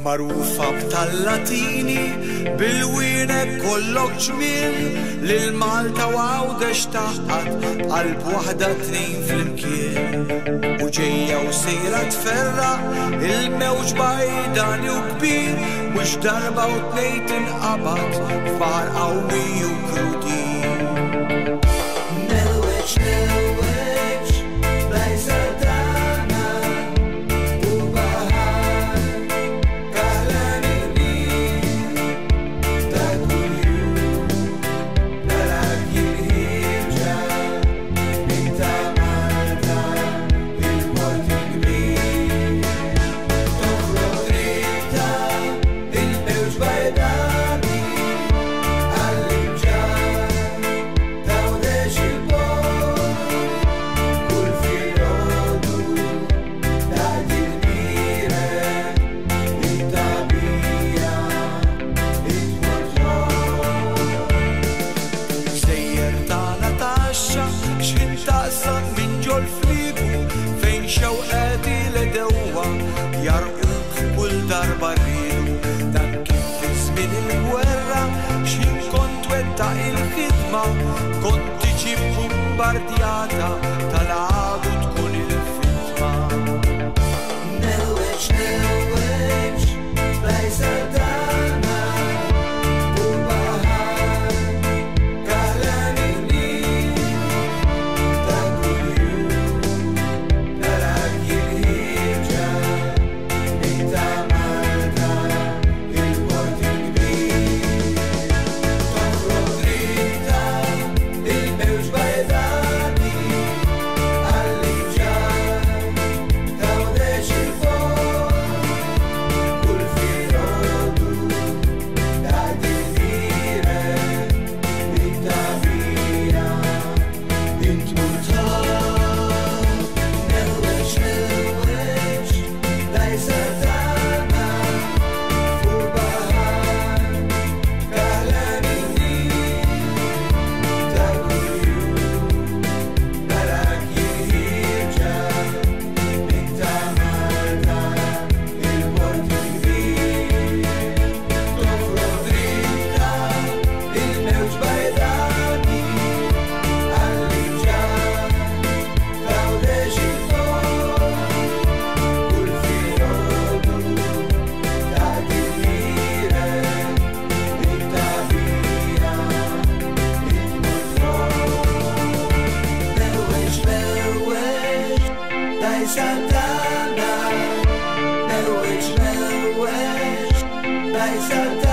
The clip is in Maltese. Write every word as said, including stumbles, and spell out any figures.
Marufa b'tal-Latini bil-wienek kollok ġmiel lil Malta u għawdex taħqat qalb waħda tnejn flimkien. U ġejja u sejra tferra il-mewġ bajdani u kbir mhux darba u tnejn tinqabad f'baħar qawwi u krudi. Nelweġ nelweġ blajsa tagħna u baħar kaħlan il-nil ta' kuljum narak il-ħirġa min ta' Malta il-port il-kbir toħroġ dritta il-mewġ bajdani għall-imġar tawdex il-port kull filgħodu tgħaddi l-mira it-tabija it-tmur sejjer tagħna taxxa x'in taqsam minn ġol fliegu fejn xewqati l-edewwa jarqu kull darba rridu dan kien fi żmien il-gwerra x'in kont wettaq il-ħidma kont tiġi bombardjata tal-għadu tkun il-fitma. Nelweġ nelweġ blajsa tagħna u baħar kaħlan il-nil ta' kuljum narak il-ħirġa min ta' Malta il-port il-kbir toħroġ dritta il-mewġ bajdani għall-imġar tawdex il-port kull filgħodu tgħaddi l-mira it-tabija it-tmur nelweġ nelweġ blajsa tagħna fuq baħar kaħlan il-nil ta' kuljum narak il-ħirġa min ta' Malta il-port il-kbir toħroġ dritta il-mewġ bajdani għall-imġar tawdex il-port kull filgħodu tgħaddi l-mira it-tabija it-tmur nelweġ nelweġ blajsa tagħna nelweġ nelweġ blajsa tagħna